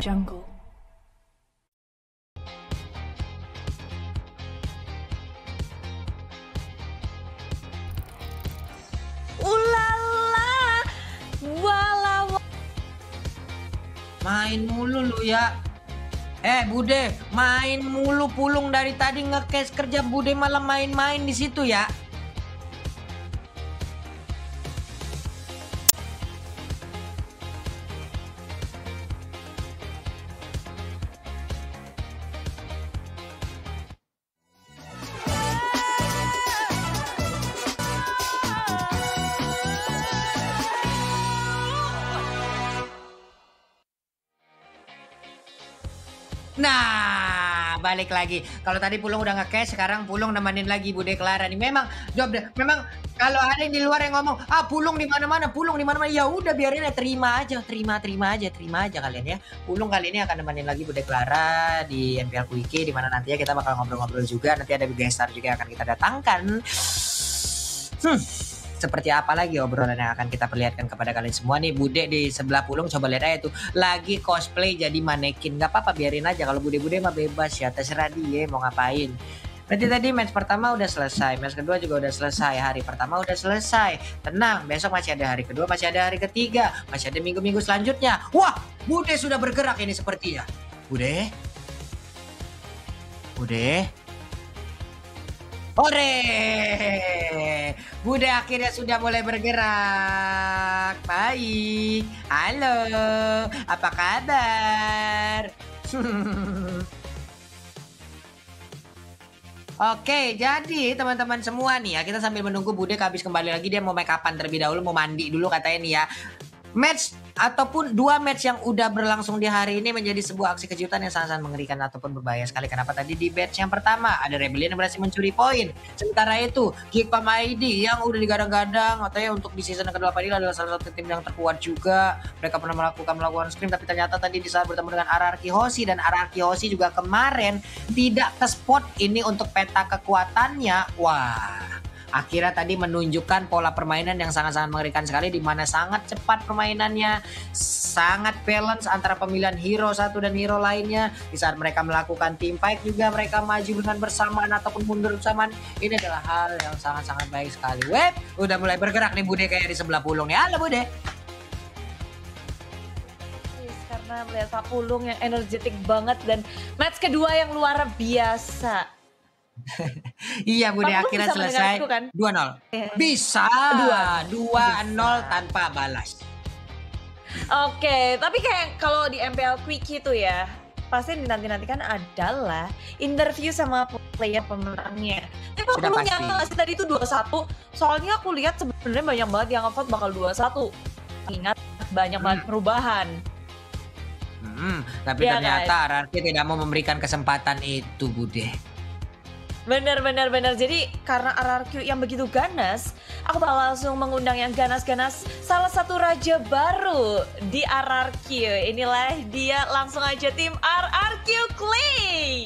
Jungle. Ulala, wala. Main mulu lu ya. Bude, main mulu pulung dari tadi nge-cash kerja Bude malah main-main di situ ya. Nah, balik lagi. Kalau tadi Pulung udah nge-cash, sekarang Pulung nemenin lagi Bude Clara nih. Memang job deh. Memang kalau ada yang di luar yang ngomong, Pulung di mana-mana, Pulung di mana-mana. Ya udah biarin ya, terima aja kalian ya. Pulung kali ini akan nemenin lagi Bude Clara di NPL Quickie, di mana nantinya kita bakal ngobrol-ngobrol juga. Nanti ada guest star juga yang akan kita datangkan. Seperti apa lagi obrolan yang akan kita perlihatkan kepada kalian semua nih. Bude di sebelah Pulung, coba lihat aja tuh, lagi cosplay jadi manekin. Gak apa-apa, biarin aja. Kalau Bude-Bude mah bebas ya, terserah dia mau ngapain. Berarti tadi match pertama udah selesai, match kedua juga udah selesai, hari pertama udah selesai. Tenang, besok masih ada hari kedua, masih ada hari ketiga, masih ada minggu-minggu selanjutnya. Wah, Bude sudah bergerak ini sepertinya. Bude? Hore! Bude akhirnya sudah mulai bergerak. Baik. Halo, apa kabar? Oke, jadi teman-teman semua nih ya, kita sambil menunggu Bude habis kembali lagi, dia mau make upan terlebih dahulu, mau mandi dulu katanya nih ya. Match ataupun dua match yang udah berlangsung di hari ini menjadi sebuah aksi kejutan yang sangat-sangat mengerikan ataupun berbahaya sekali. Kenapa? Tadi di batch yang pertama ada Rebellion yang berhasil mencuri poin. Sementara itu Geekpam ID yang udah digadang-gadang katanya untuk di season ke-8 ini adalah salah satu tim yang terkuat juga. Mereka pernah melakukan scrim, tapi ternyata tadi di saat bertemu dengan RRQ Hoshi, dan RRQ Hoshi juga kemarin tidak ke spot ini untuk peta kekuatannya. Wah, akhirnya tadi menunjukkan pola permainan yang sangat-sangat mengerikan sekali, di mana sangat cepat permainannya, sangat balance antara pemilihan hero satu dan hero lainnya. Di saat mereka melakukan team fight juga mereka maju dengan bersamaan ataupun mundur bersamaan. Ini adalah hal yang sangat-sangat baik sekali. Web, udah mulai bergerak nih Bude kayak di sebelah Pulung nih. Halo Bude. Karena melihat Pak Pulung yang energetik banget dan match kedua yang luar biasa. Iya Bude, akhirnya selesai kan? 2-0. Bisa 2-0 tanpa balas. Oke, tapi kayak kalau di MPL Quickie itu ya, pasti dinanti-nantikan adalah interview sama player pemenangnya. Tapi Pak Pulung yang ngasih tadi itu 2-1, soalnya aku lihat sebenarnya banyak banget yang ngevote bakal 2-1. Ingat, banyak banget perubahan. Tapi ya, ternyata RRQ tidak mau memberikan kesempatan itu Bude. Bener. Jadi karena RRQ yang begitu ganas, aku bakal langsung mengundang yang ganas-ganas, salah satu raja baru di RRQ. Inilah dia, langsung aja tim RRQ Clay.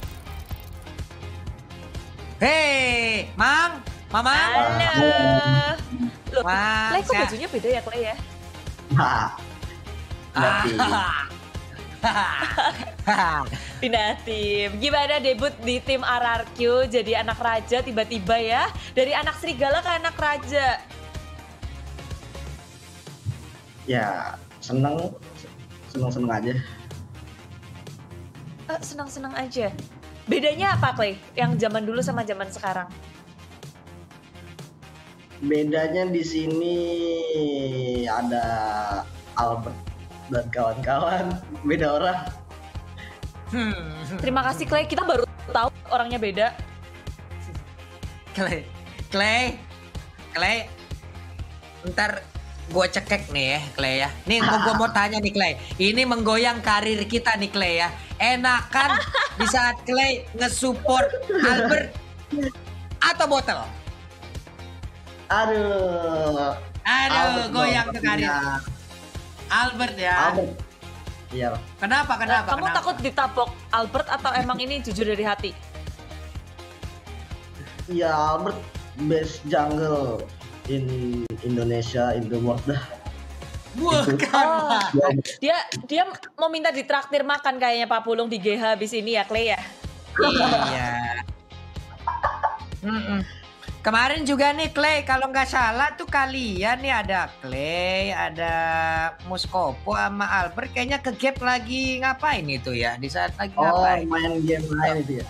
Hei, Mama. Halo. Loh, Clay kok bajunya beda ya Clay ya? Pindah tim. Gimana debut di tim RRQ jadi anak raja tiba-tiba ya? Dari anak serigala ke anak raja. Ya, seneng aja. Senang aja. Bedanya apa Clay? Yang zaman dulu sama zaman sekarang? Bedanya di sini ada Albert dan kawan-kawan, beda orang. Terima kasih Clay, kita baru tahu orangnya beda. Clay, ntar gue cekek nih ya Clay ya. Nih gue mau tanya nih Clay, ini menggoyang karir kita nih Clay ya. Enakan di saat Clay nge-support Albert atau Bottle? Aduh, goyang tuh karir. Albert ya. Albert. Iya. Kenapa? Kamu takut ditapok Albert atau emang ini jujur dari hati? Iya, Albert best jungle in Indonesia, in the world dah. Bukan. Oh, Pak. dia mau minta ditraktir makan kayaknya Pak Pulung di GH habis ini ya, Clay ya? Iya. Mm-mm. Kemarin juga nih Clay, kalau nggak salah tuh kalian nih ada Clay, ada Muskopo sama Albert kayaknya ke gap lagi ngapain itu ya? Di saat lagi Oh, ngapain? main game lain itu ya.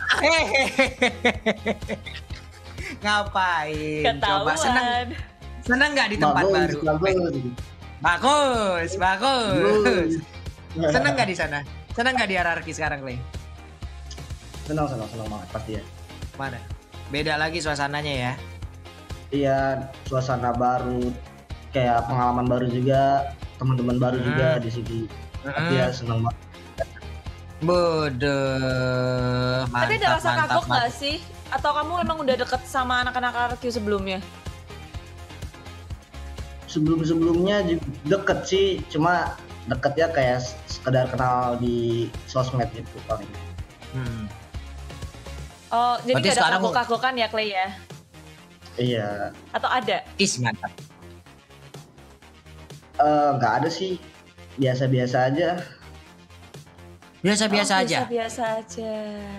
Ngapain? Coba Ketahuan. seneng nggak di tempat baru? Bagus. Bagus. Seneng nggak di sana? Seneng nggak di hierarki sekarang Clay? Senang banget pasti ya. Mana? Beda lagi suasananya ya. Iya, suasana baru, kayak pengalaman baru juga, teman-teman baru juga di sini. Tapi ya senang banget. Bodoh. Tapi ada rasa kagok mantap. nggak sih? Atau kamu emang udah deket sama anak-anak RQ sebelumnya? Sebelumnya juga deket sih, cuma deketnya kayak sekedar kenal di sosmed gitu paling. Hmm. Oh, jadi Berarti nggak ada sekarang- kagok-kagokan ya, Clay ya? Iya, Atau ada? Mantap. nggak ada sih, biasa-biasa aja. Biasa-biasa Oh, aja. Biasa-biasa aja.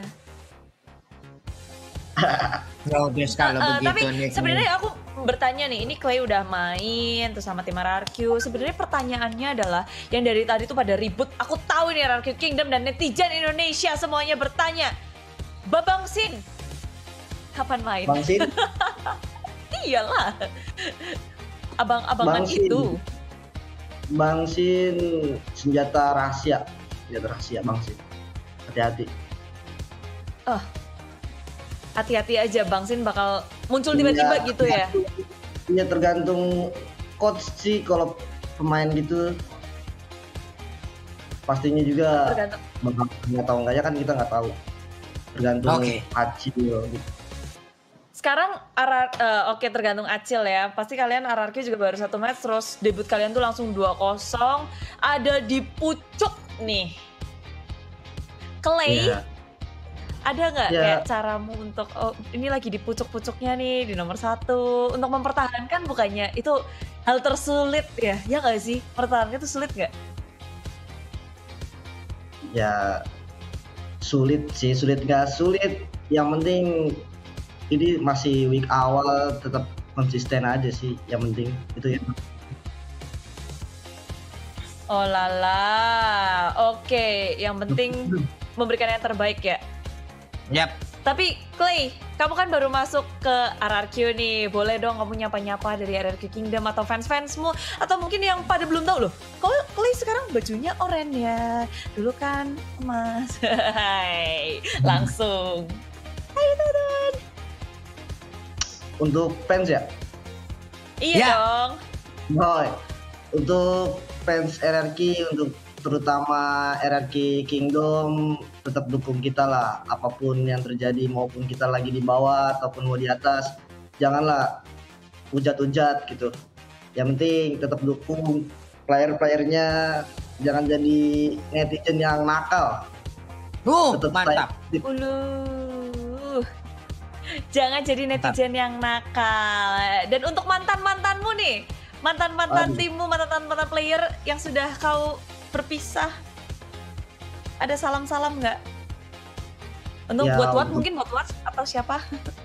Ya udah kalau begitu Tapi nih. sebenarnya aku bertanya nih, ini Clay udah main terus sama tim RRQ. Sebenarnya pertanyaannya adalah yang dari tadi tuh pada ribut. Aku tahu ini RRQ Kingdom dan netizen Indonesia semuanya bertanya, Babang Sin, kapan main? Bang Sin, Iyalah, abang-abangan Bang Sin. itu. Bang Sin senjata rahasia Bang Sin. Hati-hati. Hati-hati aja, Bang Sin bakal muncul tiba-tiba Iya, gitu ya. Iya, tergantung coach sih kalau pemain gitu. Pastinya juga Tergantung. bakal nggak tahu enggaknya kan kita nggak tahu. Tergantung Oke. Acil gitu. Sekarang oke, tergantung Acil ya. Pasti kalian RRQ juga baru 1 match, terus debut kalian tuh langsung 2-0. Ada di pucuk nih. Clay, Iya. ada nggak Ya. kayak caramu untuk ini lagi di pucuk-pucuknya nih di nomor 1 untuk mempertahankan, bukannya itu hal tersulit ya? Ya nggak sih? Pertahankan itu sulit nggak? Ya sulit sih, sulit nggak sulit. Yang penting ini masih week awal, tetap konsisten aja sih. Yang penting itu ya. Oh lala, oke. Yang penting memberikan yang terbaik ya. Yap. Tapi Clay, kamu kan baru masuk ke RRQ nih. Boleh dong kamu nyapa-nyapa dari RRQ Kingdom atau fans-fansmu. Atau mungkin yang pada belum tahu loh. Kok Clay sekarang bajunya oranye ya? Dulu kan emas. Hai, langsung. Hai teman-teman. Untuk fans ya. Iya Ya. dong. Boy, untuk fans RRQ, untuk terutama RRQ Kingdom, tetap dukung kita lah, apapun yang terjadi, maupun kita lagi di bawah ataupun mau di atas, janganlah ujat-ujat gitu. Yang penting tetap dukung player-playernya, jangan jadi netizen yang nakal. Tetap Mantap. Uluh. Jangan jadi netizen yang nakal. Dan untuk mantan-mantanmu nih, mantan-mantan Aduh. timmu, mantan-mantan player yang sudah kau berpisah, ada salam-salam nggak? Untuk Ya, buat untuk- mungkin buat atau siapa?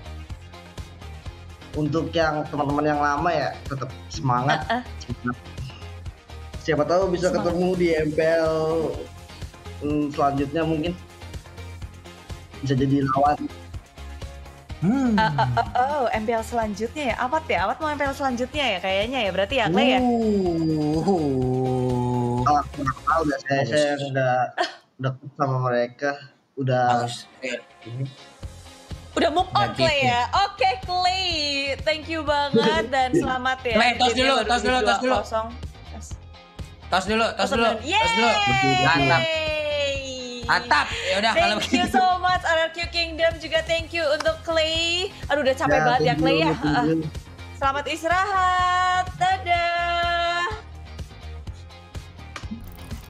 Untuk yang teman-teman yang lama ya, tetap semangat. Siapa tahu bisa Semangat. ketemu di MPL selanjutnya, mungkin bisa jadi lawan. Oh, MPL selanjutnya ya? Awat ya? Awat mau MPL selanjutnya ya kayaknya ya? Berarti ya, Clay ya? Oh, nggak tahu, saya udah deket sama mereka, udah Bagus. Udah move on, Ganti Clay tim. ya? Oke, Clay. Thank you banget dan selamat ya. Clay, tos Timnya dulu, baru tos dulu, tos dulu. 2-0. Tos. Tos dulu. Yeay! Mantap. Mantap. Ya udah kalau Thank you begitu. so much RRQ Kingdom, juga thank you untuk Clay. Aduh udah capek banget ya thank Clay you, ya. thank you. Selamat istirahat. Dadah.